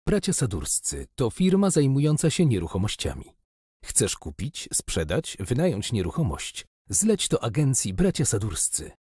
Bracia Sadurscy to firma zajmująca się nieruchomościami. Chcesz kupić, sprzedać, wynająć nieruchomość? Zleć to agencji Bracia Sadurscy.